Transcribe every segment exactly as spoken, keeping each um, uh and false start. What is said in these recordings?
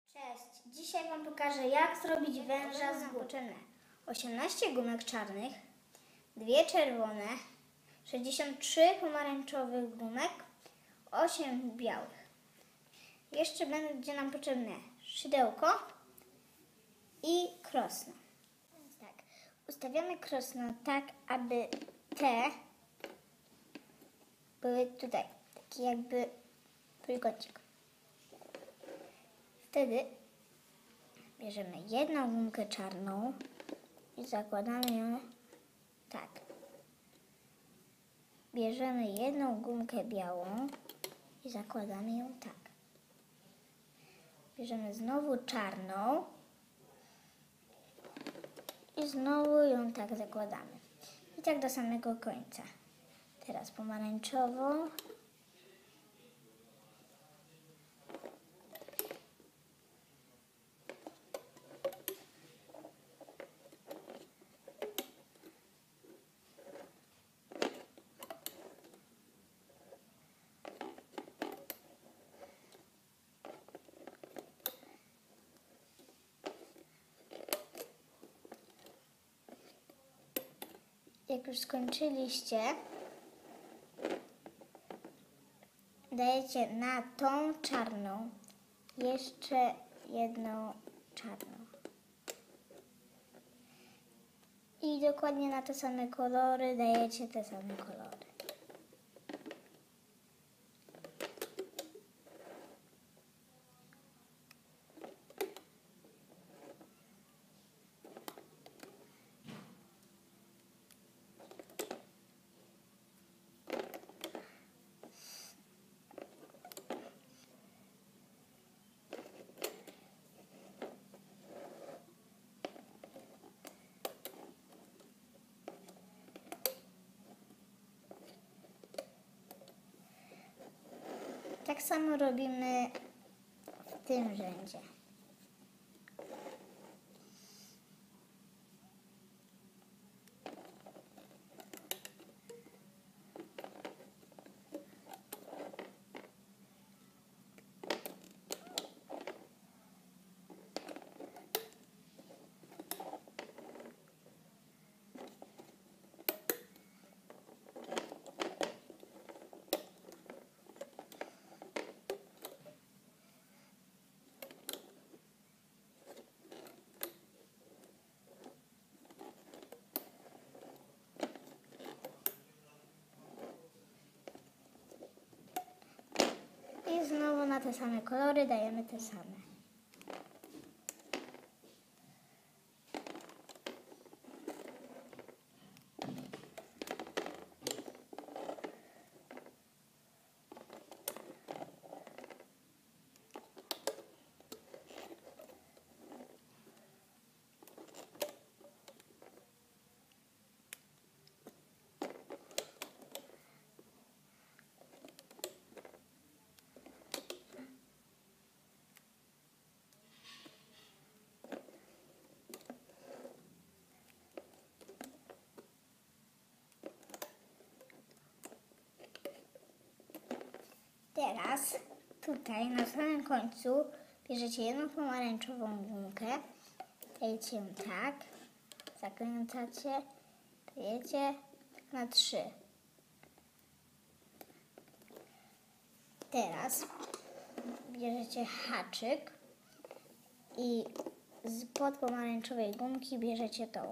Cześć! Dzisiaj Wam pokażę, jak zrobić węża z potrzebne osiemnaście gumek czarnych, dwie czerwone, sześćdziesiąt trzy pomarańczowych gumek, osiem białych. Jeszcze będzie nam potrzebne szydełko i krosno. Więc tak, ustawiamy krosno tak, aby te były tutaj, taki jakby trójkącik. Wtedy bierzemy jedną gumkę czarną i zakładamy ją tak. Bierzemy jedną gumkę białą i zakładamy ją tak. Bierzemy znowu czarną i znowu ją tak zakładamy. I tak do samego końca. Teraz pomarańczową. Jak już skończyliście, dajecie na tą czarną jeszcze jedną czarną. I dokładnie na te same kolory dajecie te same kolory. Tak samo robimy w tym rzędzie. I znowu na te same kolory dajemy te same. Teraz tutaj na samym końcu bierzecie jedną pomarańczową gumkę, dajecie ją tak, zakręcacie, dajecie na trzy. Teraz bierzecie haczyk i spod pomarańczowej gumki bierzecie tą.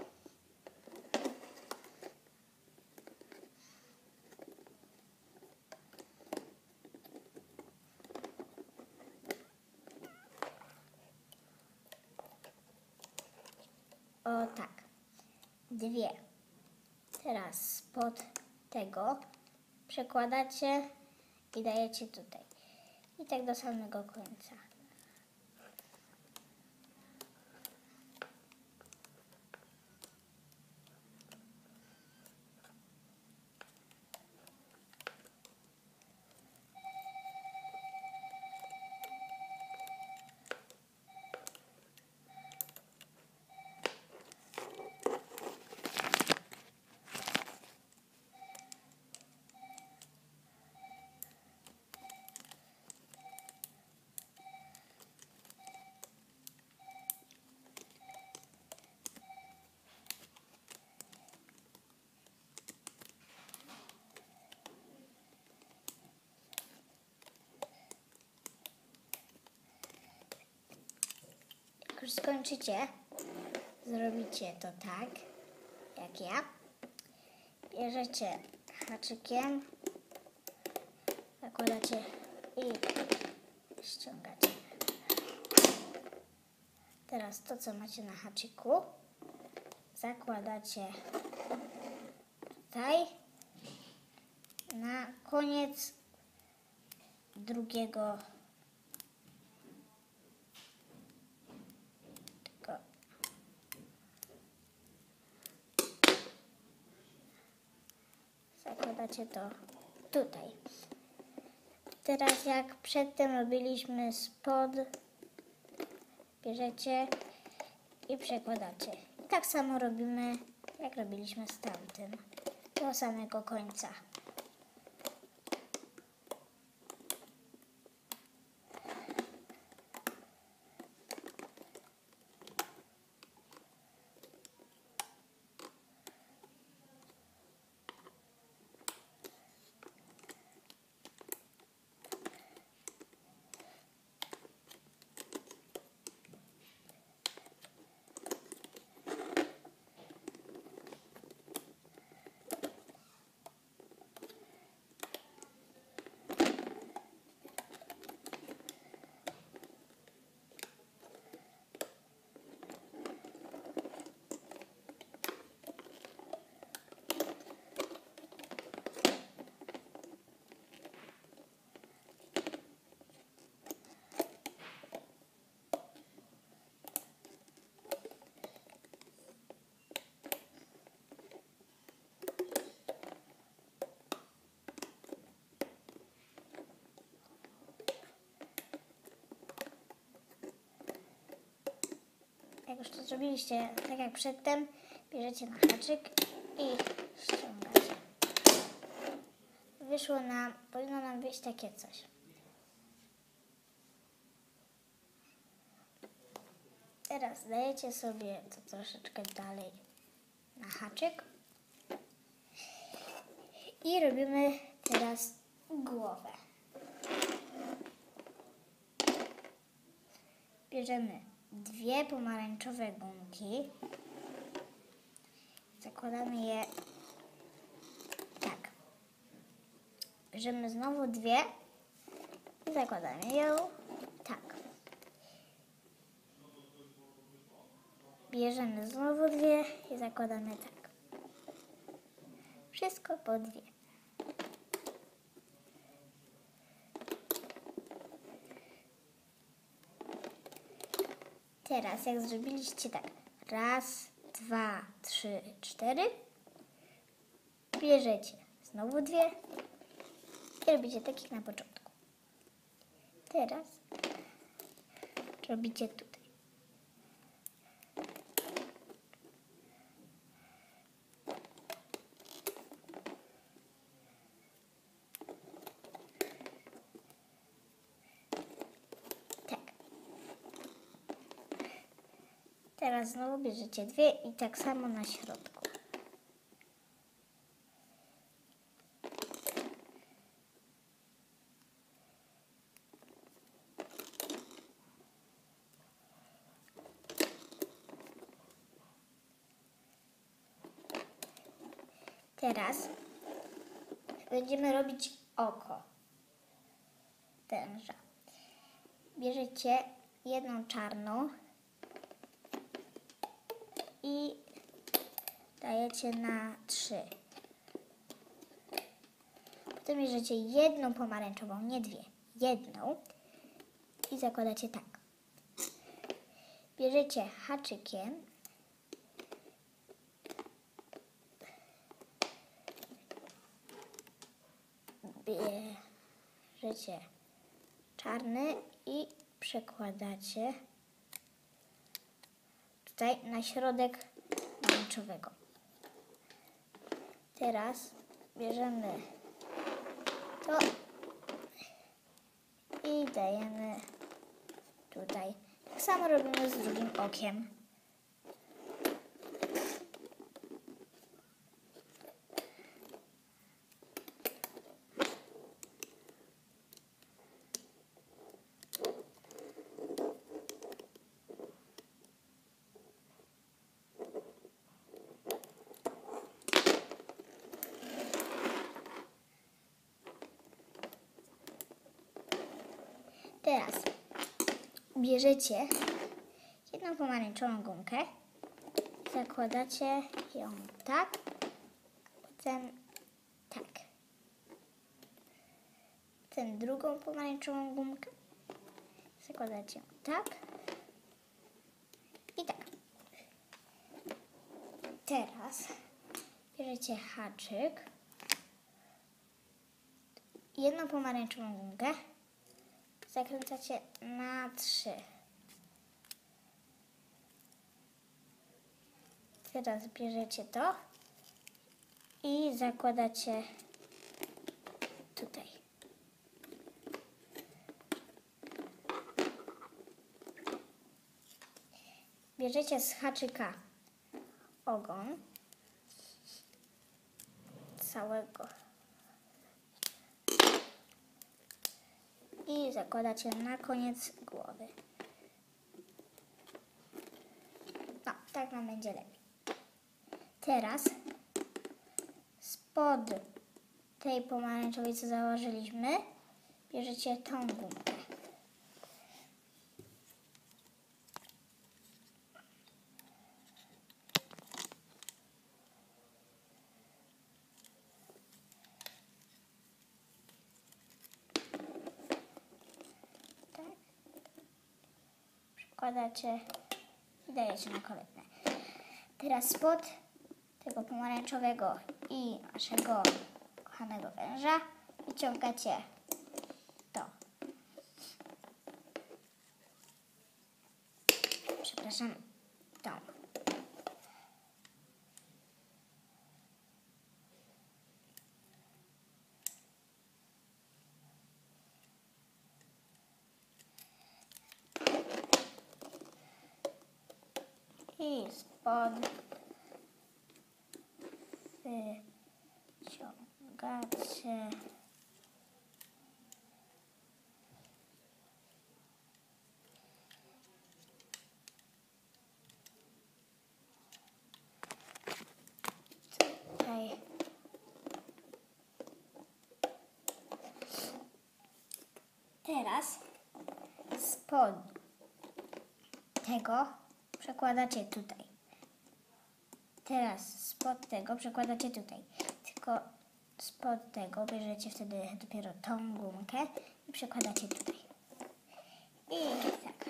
O tak, dwie. Teraz spod tego przekładacie i dajecie tutaj. I tak do samego końca. już skończycie, zrobicie to tak, jak ja. Bierzecie haczykiem, zakładacie i ściągacie. Teraz to, co macie na haczyku, zakładacie tutaj na koniec drugiego tylko zakładacie to tutaj. Teraz jak przedtem robiliśmy spod, bierzecie i przekładacie. I tak samo robimy, jak robiliśmy z tamtym, do samego końca. Jak już to zrobiliście tak jak przedtem, bierzecie na haczyk i ściągacie. Wyszło nam, powinno nam wyjść takie coś. Teraz dajecie sobie to troszeczkę dalej na haczyk i robimy teraz głowę. Bierzemy dwie pomarańczowe gumki, zakładamy je tak. Bierzemy znowu dwie i zakładamy ją tak. Bierzemy znowu dwie i zakładamy tak. Wszystko po dwie. Teraz jak zrobiliście tak, raz, dwa, trzy, cztery, bierzecie znowu dwie i robicie tak jak na początku. Teraz robicie tutaj. Teraz znowu bierzecie dwie i tak samo na środku. Teraz będziemy robić oko węża. Bierzecie jedną czarną i dajecie na trzy. Potem bierzecie jedną pomarańczową, nie dwie, jedną i zakładacie tak. Bierzecie haczykiem bierzecie czarny i przekładacie tutaj na środek pomarańczowego. Teraz bierzemy to i dajemy tutaj. Tak samo robimy z drugim okiem. Teraz bierzecie jedną pomarańczową gumkę, zakładacie ją tak, potem tak. Potem drugą pomarańczową gumkę, zakładacie ją tak i tak. Teraz bierzecie haczyk, jedną pomarańczową gumkę, zakręcacie na trzy. Teraz bierzecie to i zakładacie tutaj. Bierzecie z haczyka ogon całego i zakładacie na koniec głowy. No, tak nam będzie lepiej. Teraz spod tej pomarańczowej, co założyliśmy, bierzecie tą gumkę. Tak. Przykładacie i dajecie na kolejne. Teraz spod tego pomarańczowego i naszego kochanego węża wyciągacie to. Przepraszam, to. I spod wyciągacie tutaj teraz spod tego przekładacie tutaj. Teraz spod tego przekładacie tutaj. Tylko spod tego bierzecie wtedy dopiero tą gumkę i przekładacie tutaj. I tak.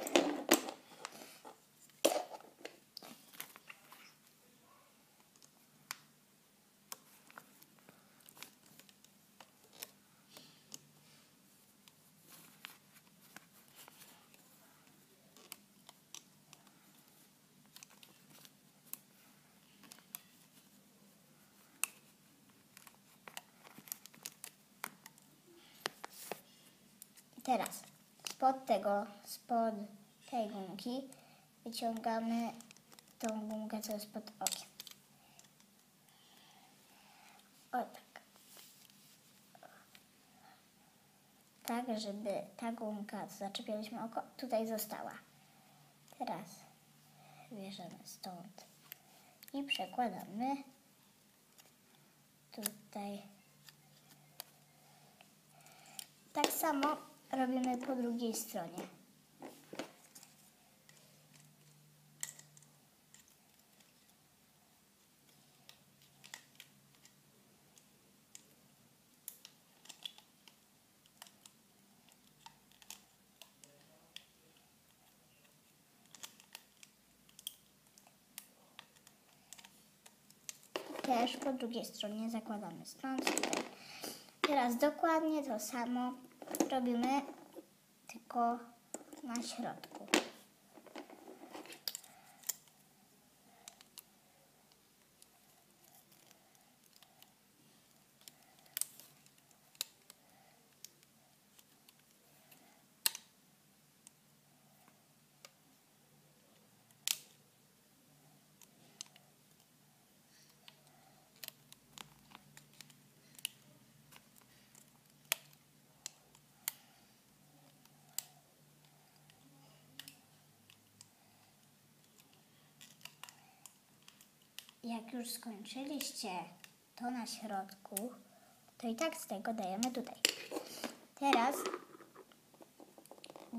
Teraz spod tego, spod tej gumki wyciągamy tą gumkę, co jest pod okiem. O tak. Tak, żeby ta gumka, co zaczepialiśmy oko, tutaj została. Teraz bierzemy stąd i przekładamy tutaj. Tak samo robimy po drugiej stronie. Też po drugiej stronie zakładamy stąd tutaj. Teraz dokładnie to samo robimy, tylko na środku. Jak już skończyliście to na środku, to i tak z tego dajemy tutaj. Teraz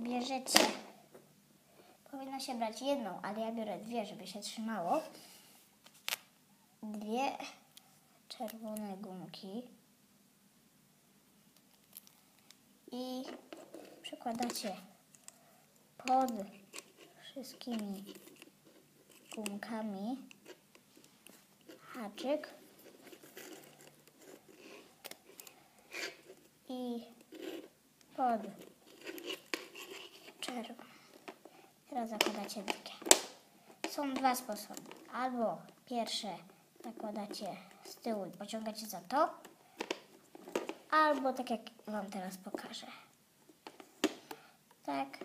bierzecie, powinno się brać jedną, ale ja biorę dwie, żeby się trzymało. Dwie czerwone gumki i przykładacie pod wszystkimi gumkami haczyk i pod czerwoną. Teraz zakładacie drugie. Są dwa sposoby. Albo pierwsze zakładacie z tyłu i pociągacie za to, albo tak jak wam teraz pokażę. Tak.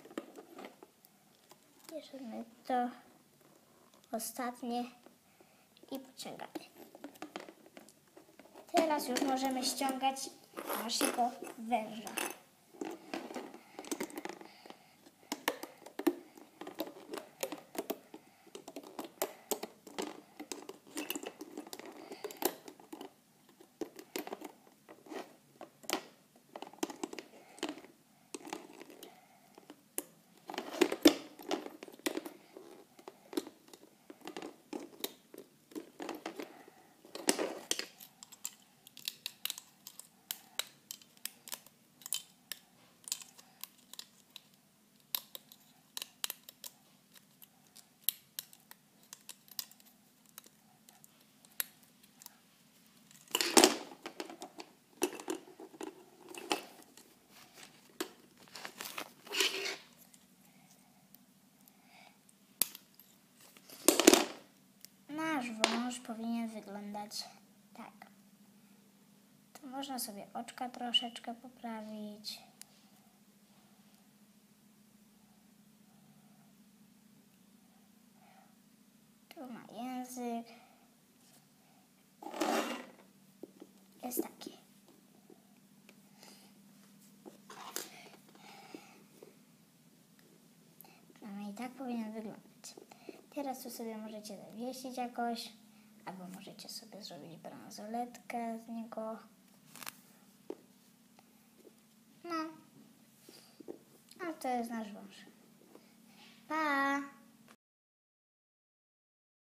Bierzemy to ostatnie i pociągamy. Teraz już możemy ściągać naszego węża. Nasz wąż powinien wyglądać tak. Tu można sobie oczka troszeczkę poprawić. Tu ma język. Jest taki. Przynajmniej tak powinien wyglądać. Teraz tu sobie możecie zawiesić jakoś, albo możecie sobie zrobić bransoletkę z niego. No, a to jest nasz wąż.